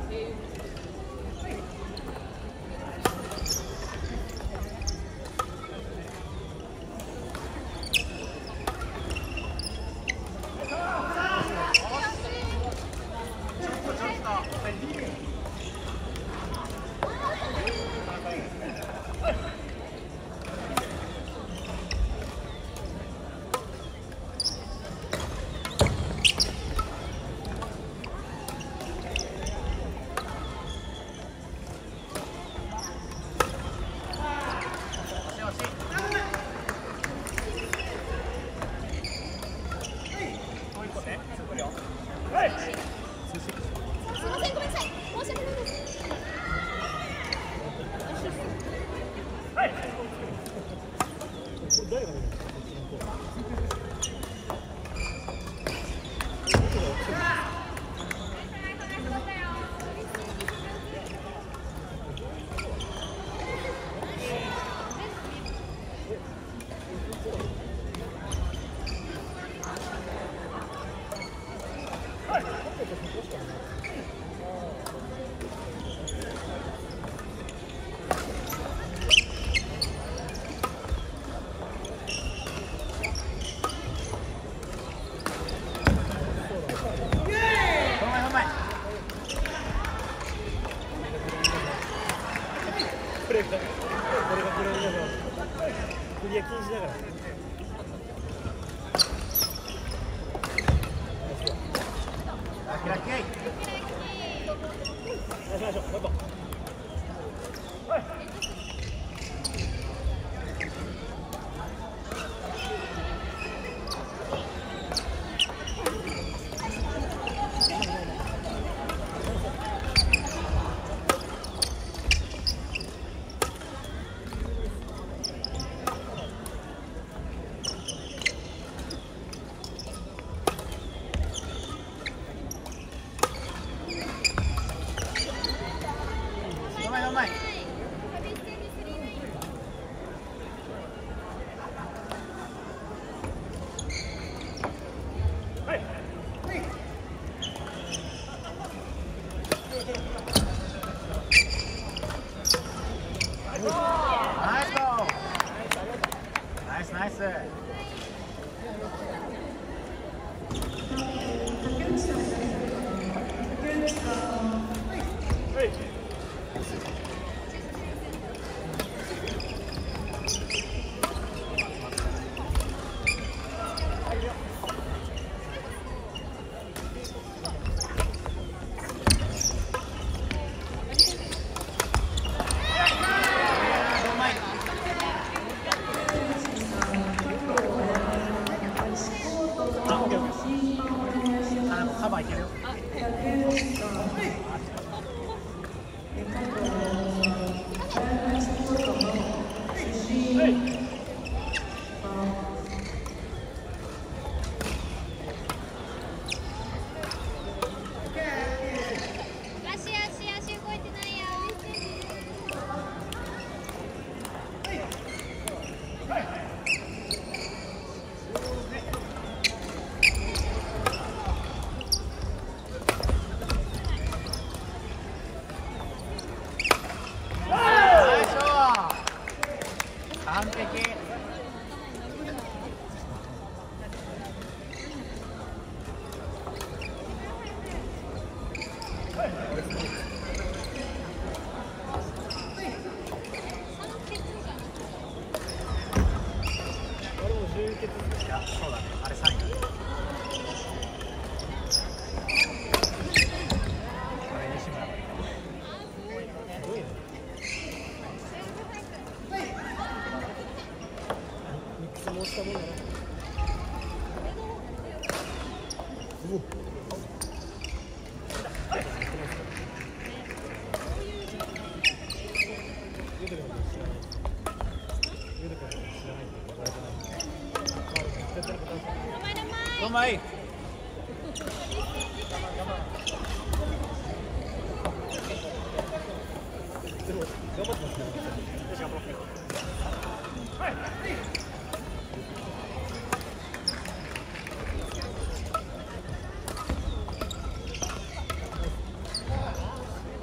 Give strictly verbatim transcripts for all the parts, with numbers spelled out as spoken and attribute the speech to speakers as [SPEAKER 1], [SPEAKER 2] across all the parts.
[SPEAKER 1] Toma ahí.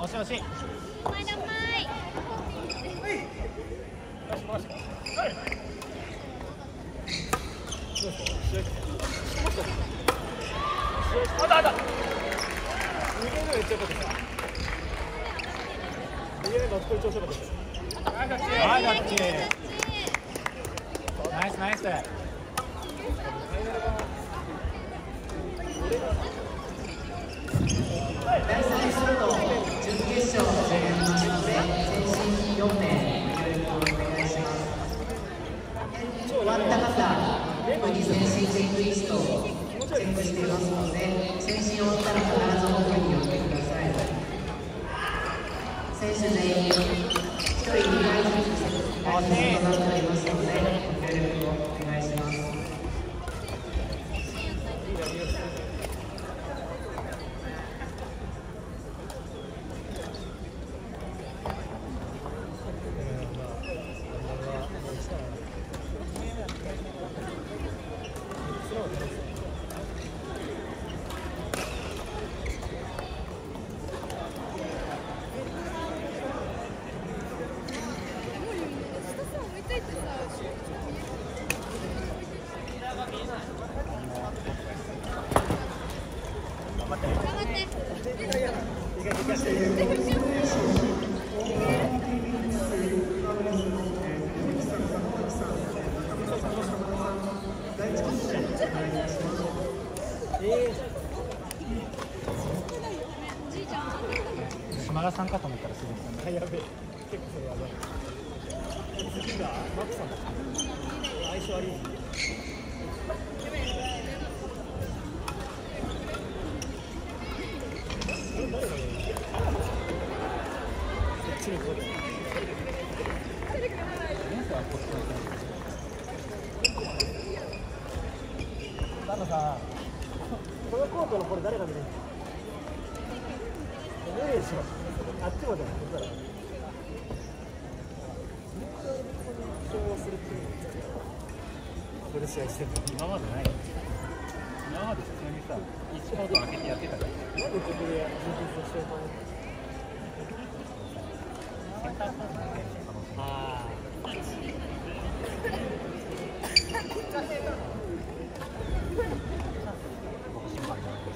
[SPEAKER 1] 惜しい惜しい。
[SPEAKER 2] 前だ前。
[SPEAKER 1] あったあった。逃げるのめっちゃ良かった。逃げるのすごい調子良かった。はいガッチ。はいガッチ。ナイスナイス。
[SPEAKER 3] だいさんショート準決勝を始めますので、選手よん名ご協力をお願いします。終わった方、ここに選手チェックリストをチェックしていますので、選手終わったら必ず本部に寄ってください。選手全員、ひとりにかいずつ解説となっておりますので、ご協力をお願いします。
[SPEAKER 1] 島田さんかと思ったらすごいですね。やべえ。結構それやばい。次がマックさんだ。相性悪い。誰がいい？こっちにこうです。旦那さん、このコートのこれ誰が見るの？無理でしょ。あっちもじゃない。これこれ試合してるの今までない。今まで普通にさ、いちコート開けてやってたから。なんでここで充実してるの？センターコートの選手の可能性。ああ。僕審判じゃないです。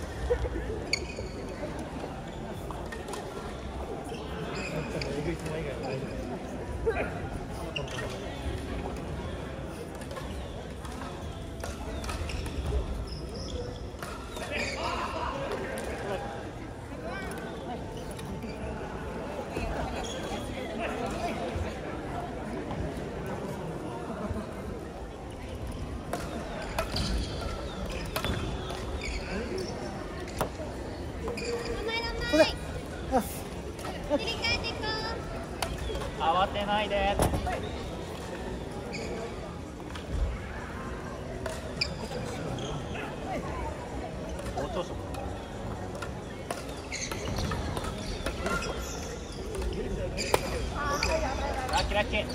[SPEAKER 1] えぐいつも以外は大丈夫。慌てないで。好調色。ラッキーラッキー。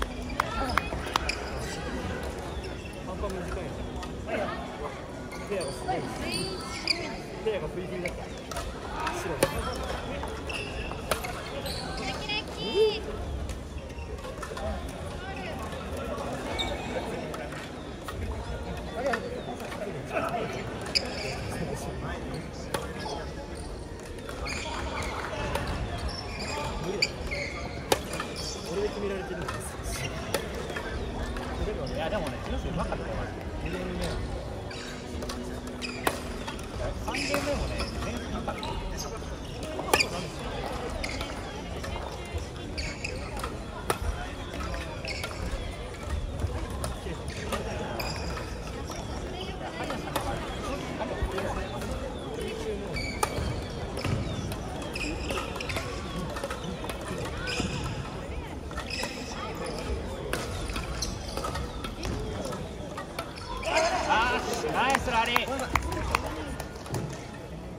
[SPEAKER 1] 半端短いよ。ペアがすごい。ペアがフリフリだった。白。俺で決められてるんです。いやでもね、ジュースうまかったよ。にゲーム目。さんゲーム目もね、点数なかった。ナイスラリー。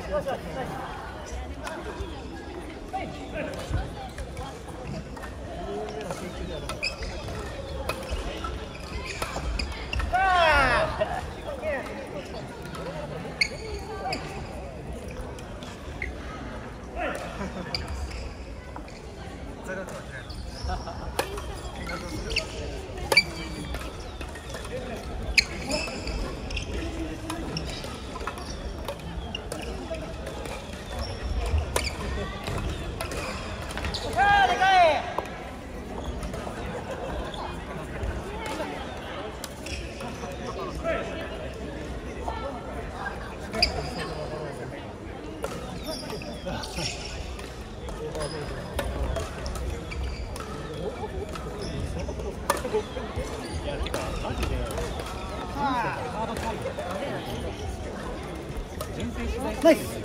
[SPEAKER 1] ナイス。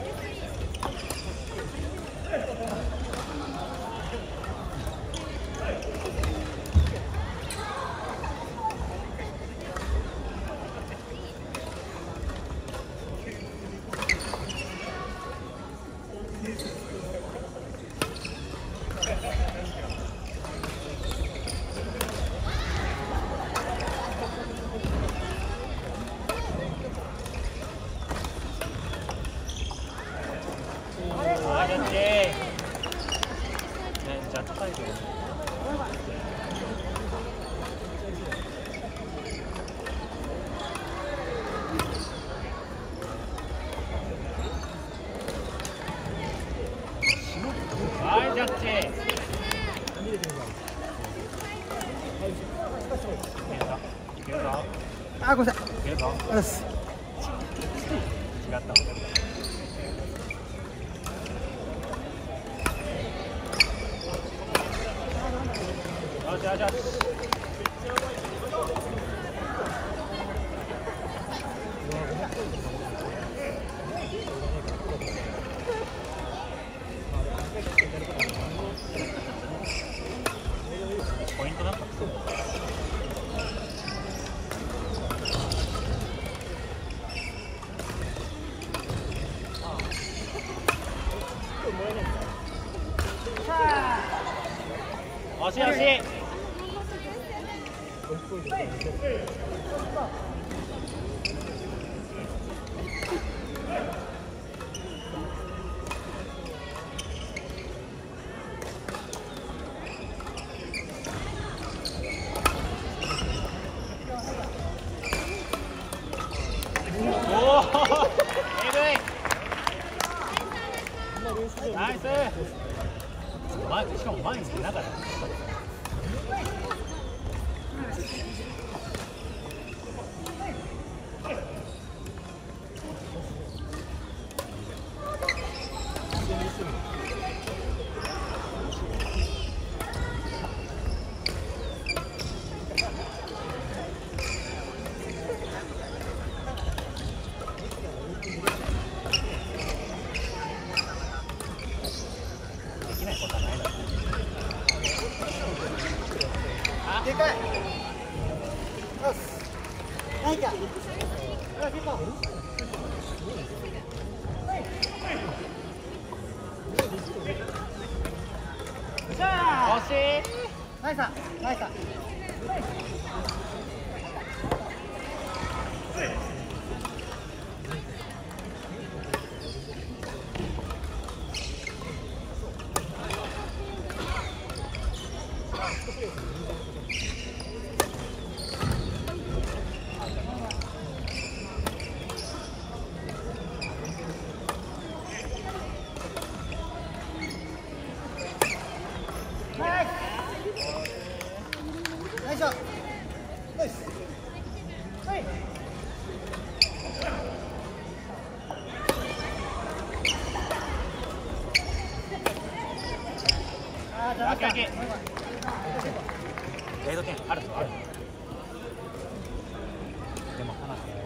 [SPEAKER 1] あ、ごめんなさい。ありがとうございます。違った。よしよしよし。ポイントなんか。惜しい惜しい。おお、えぐい。ナイス。前、しかも前に出ながら。でかい。よし。ないか。よし、行こう。惜しい。ナイス。ナイス。ナイス。ナイス。はい。ああ、じゃあ、オッケーオッケー。レード点あるある。でも離せ。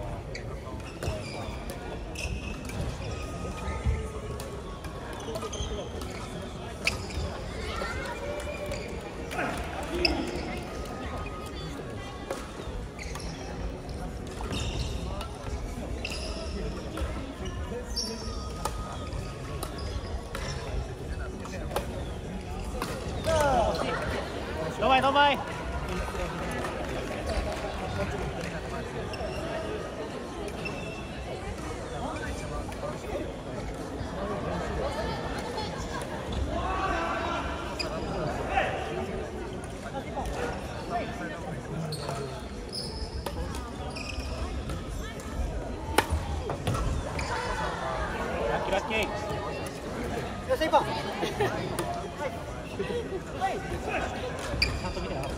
[SPEAKER 1] 前の前。ラッキー。よっしゃ行こう。はい。ちゃんと見てな。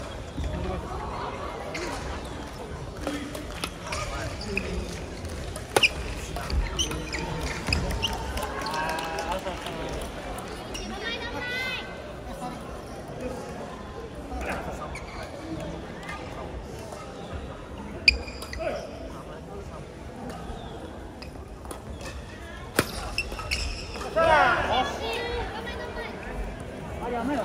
[SPEAKER 1] やめろ。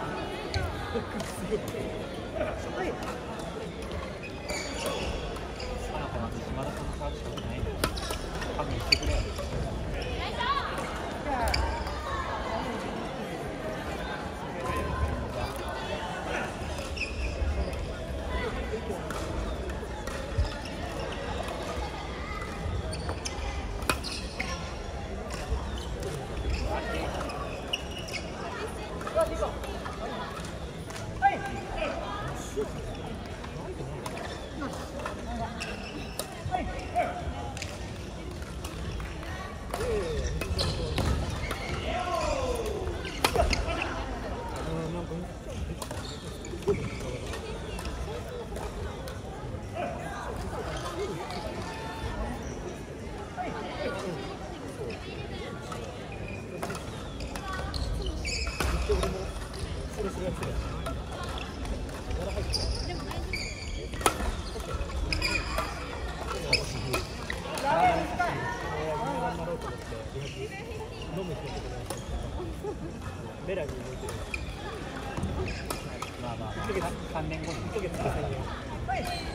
[SPEAKER 1] ベラに向いてる。まあまあ、まあ、さんねんごに。